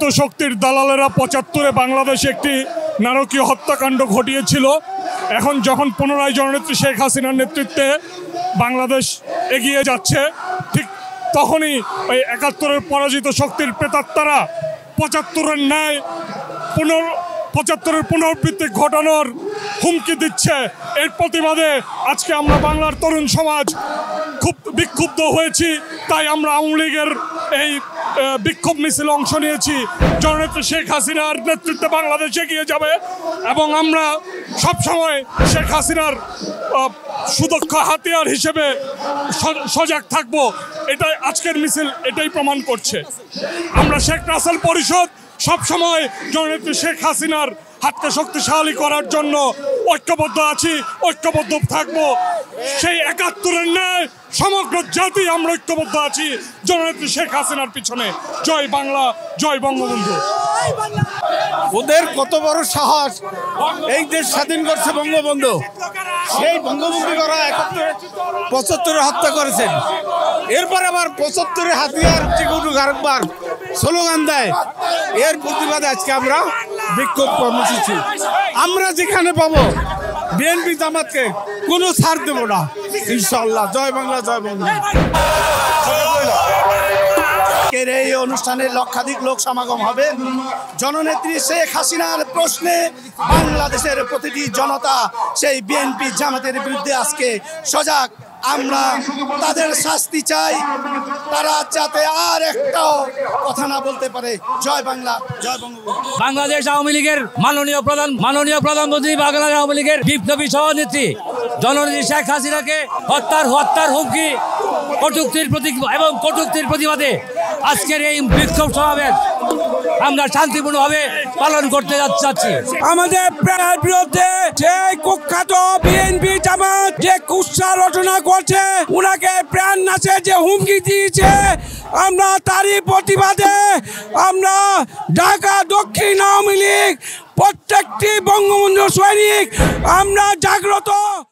পরাজিত শক্তির দালালেরা ৭৫-এ বাংলাদেশে একটি নারকীয় হত্যাকাণ্ড ঘটিয়েছিল। এখন যখন পুনরায় জননেত্রী শেখ হাসিনার নেতৃত্বে বাংলাদেশ এগিয়ে যাচ্ছে, ঠিক তখনই ওই ৭১-এর পরাজিত শক্তির প্রেতাত্মারা ৭৫-এর ন্যায় ৭৫-এর পুনরাবৃত্তি ঘটানোর হুমকি দিচ্ছে। এর প্রতিবাদে আজকে আমরা বাংলার তরুণ সমাজ খুব বিক্ষুব্ধ হয়েছি। তাই আমরা আওয়ামী লীগের এই বিক্ষোভ মিছিলে অংশ নিয়েছি। জননেত্রী শেখ হাসিনার নেতৃত্বে বাংলাদেশ এগিয়ে যাবে এবং আমরা সবসময় শেখ হাসিনার সুদক্ষ হাতিয়ার হিসেবে সজাগ থাকব। এটাই আজকের মিছিল এটাই প্রমাণ করছে। আমরা শেখ রাসেল পরিষদ সবসময় জননেত্রী শেখ হাসিনার হাতকে শক্তিশালী করার জন্য ঐক্যবদ্ধ আছি, ঐক্যবদ্ধ থাকব। সেই ৭১-এর ন্যায় সমগ্র জাতি আমরা ঐক্যবদ্ধ আছি জননেত্রী শেখ হাসিনার পিছনে। জয় বাংলা, জয় বঙ্গবন্ধু। ওদের কত বড় সাহস, এই দেশ স্বাধীন করছে বঙ্গবন্ধু, সেই বঙ্গবন্ধু করা ৭৫-এ হত্যা করেছেন। এরপর আবার ৭৫-এ হাতিয়ার আরেকবার স্লোগান দেয়। এর প্রতিবাদে আজকে আমরা বিক্ষোভ কর্মসূচি আমরা যেখানে পাবো বিএনপি জামাতকে কোনো ছাড় দেব না ইনশাআল্লাহ। জয় বাংলা, জয় বঙ্গবন্ধু। এই অনুষ্ঠানে লক্ষাধিক লোক সমাগম হবে। জননেত্রী শেখ হাসিনার প্রশ্নে বাংলাদেশের প্রতিটি জনতা সেই বিএনপি জামাতের বিরুদ্ধে আজকে সজাগ। আমরা তাদের শাস্তি চাই, তারা যাতে আর একটাও কথা না বলতে পারে। জয় বাংলা, জয় বঙ্গবন্ধু। বাংলাদেশ আওয়ামী লীগের মাননীয় প্রধানমন্ত্রী, বাংলাদেশ আওয়ামী লীগের বিপ্লবী সভানেত্রী জননেত্রী শেখ হাসিনাকে হত্যার হুমকি কটূক্তির প্রতিবাদে আজকের এই বিক্ষোভ সমাবেশ আমরা শান্তিপূর্ণভাবে পালন করতে যাচ্ছি। আমাদের প্রাণের বিরুদ্ধে সেই কুখ্যাত বিএনপি জামাত যে কুৎসা রচনা করছে, উনাকে প্রাণ নাশে যে হুমকি দিয়েছে, আমরা তারই প্রতিবাদে আমরা ঢাকা দক্ষিণ আওয়ামী লীগ প্রত্যেকটি বঙ্গবন্ধু সৈনিক আমরা জাগ্রত।